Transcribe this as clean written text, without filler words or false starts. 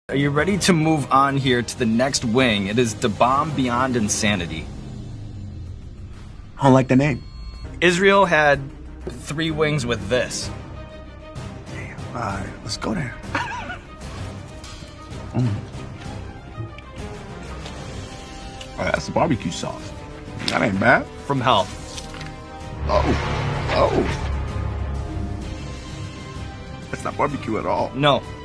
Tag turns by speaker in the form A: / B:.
A: Are you ready to move on here to the next wing? It is the bomb beyond insanity.
B: I don't like the name.
A: Israel had 3 wings with this.
B: Damn. All right, let's go there. Oh, that's the barbecue sauce. That ain't bad.
A: From hell.
B: Oh. That's not barbecue at all.
A: No.